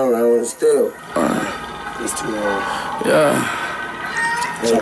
around with a still. It's too long. Yeah. I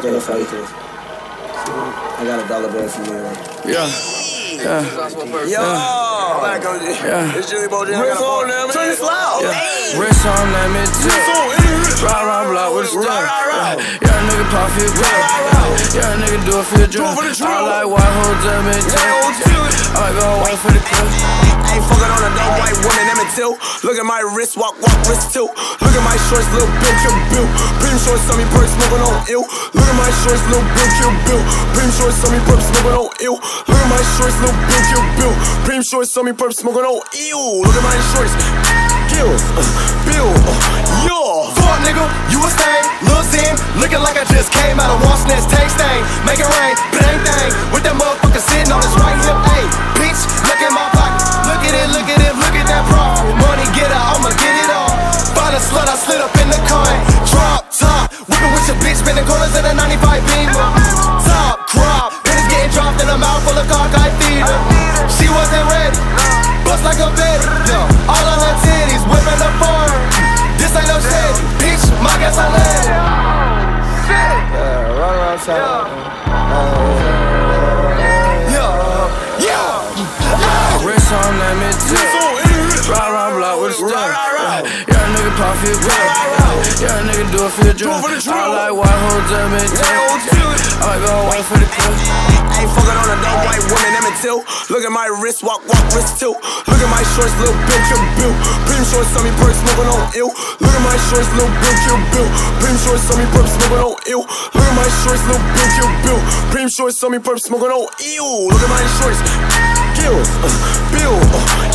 got $1 bill for you. Yeah. Yeah. Yo! Yeah. It's Jilly Bo. Wrist on them. Turn this loud. Wrist on, let me tip. Ride around block with a stick. Yeah, nigga pop for your grip. Yeah, nigga do it for your drip. I like white hoes, let me tip. I like go white for the clip. Ain't fucking on a dumb white woman, them and till. Look at my wrist, walk, wrist tilt. Look at my shorts, little Bill, kill Bill. Premium shorts, on me, perk, smoking on ill. Look at my shorts, little Bill, kill Bill. Premium shorts, on me, perk, smoking on ill. Look at my shorts, little Bill, kill Bill. Premium shorts, on me, perk, smoking on ill. Look at my shorts, kill Bill. Yo, fuck nigga, you a stain, Lil Zim, looking like I just came out of Wall Snatch, tank stain, make it rain, bang bang, with that motherfucker sitting on his right hip, ayy, bitch, look at my pocket, look at it, look at it, look at that profit, money getter, I'ma get it all, find a slut, I slid up in the car, drop top, whipping with your bitch, spinning corners in a 95 Beamer, top crop, bitches getting dropped in a mouth full of cock, I feed her, she wasn't ready, bust like a Betty, yo, all on her titties, whipping the farm. This ain't no shit, bitch, my gas I let it. run around town. Wrist on, let me tip. Ride around block with a stick. Yeah, nigga pop for your grip. Yeah, nigga do it for your drip. I like white hoes, let me tip. I like go white for the clip. Ain't fucking on a dumb white woman, them and till. Look at my wrist, walk, wrist tilt. Look at my shorts, little Bill, kill Bill. Premium shorts, on me, perk, smoking on ill. Look at my shorts, little Bill, kill Bill. Premium shorts, on me, perk, smoking on ill. Look at my shorts, little Bill, kill Bill. Premium shorts, on me, perk, smoking on ill. Look at my shorts, kill Bill.